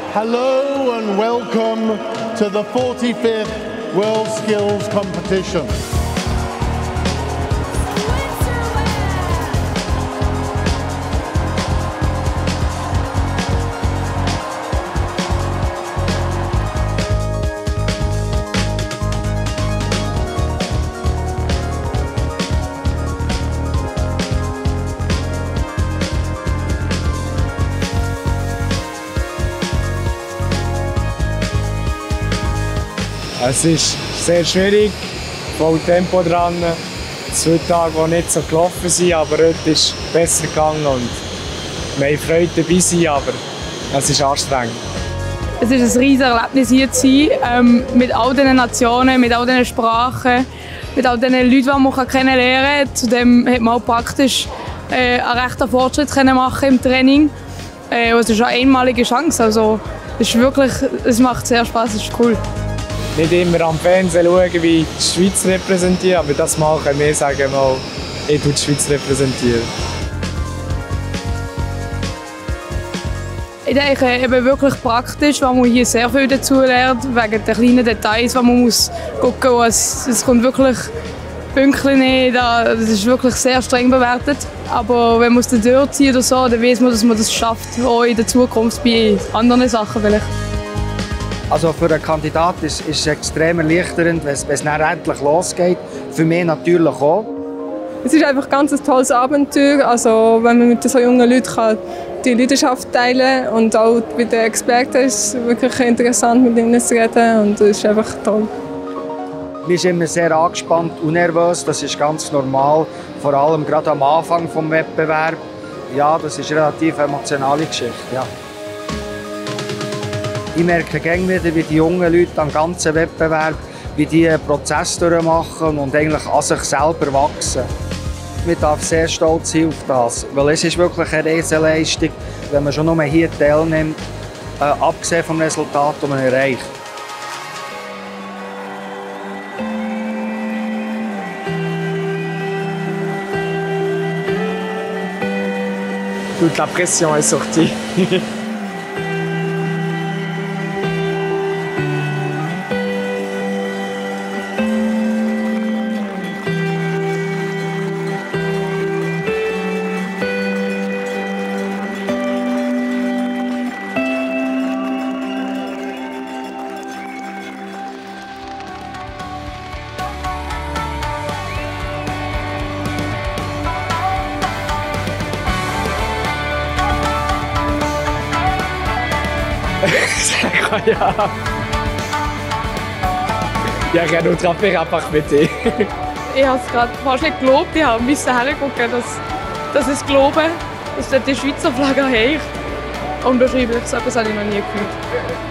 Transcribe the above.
Hello and welcome to the 45th World Skills Competition. Es ist sehr schwierig, voll Tempo dran. 2 Tage, die nicht so gelaufen sind, aber heute ist es besser gegangen und wir haben Freude dabei sein, aber es ist anstrengend. Es ist ein riesiges Erlebnis hier zu sein, mit all diesen Nationen, mit all diesen Sprachen, mit all diesen Leuten, die man kennenlernen kann. Zudem hat man auch praktisch einen rechten Fortschritt machen im Training. Es ist eine einmalige Chance. Also, es macht sehr Spaß, es ist cool. Nicht immer am Fernsehen schauen, wie die Schweiz repräsentiert, aber das machen wir, sagen mal, ich tue die Schweiz repräsentieren. Ich denke, eben wirklich praktisch, weil man hier sehr viel dazu lernt, wegen der kleinen Details, die man muss gucken muss. Es kommt wirklich Pünktchen nicht, das ist wirklich sehr streng bewertet. Aber wenn man es dann durchzieht oder so, dann weiß man, dass man das schafft, auch in der Zukunft bei anderen Sachen vielleicht. Also für einen Kandidaten ist es extrem erleichternd, wenn es dann endlich losgeht. Für mich natürlich auch. Es ist einfach ganz ein tolles Abenteuer. Also wenn man mit so jungen Leuten die Leidenschaft teilen kann. Und auch mit den Experten ist es wirklich interessant, mit ihnen zu reden. Und es ist einfach toll. Man ist immer sehr angespannt und nervös. Das ist ganz normal. Vor allem gerade am Anfang des Wettbewerbs. Ja, das ist eine relativ emotionale Geschichte. Ja. Ich merke immer wieder, wie die jungen Leute am ganzen Wettbewerb, wie die einen Prozess durchmachen und eigentlich an sich selber wachsen. Man darf sehr stolz sein auf das, weil es ist wirklich eine Riesenleistung, wenn man schon nur hier teilnimmt, abgesehen vom Resultat, das man erreicht. Toute la pression est sortie. C'est incroyable! Il n'y a rien d'autre à faire à part péter. Ich habe es gerade fast nicht geglaubt. Ich musste hergucken, dass es glauben, dass dort die Schweizer Flagge hängt. Unbeschreiblich, so etwas habe ich noch nie gefühlt.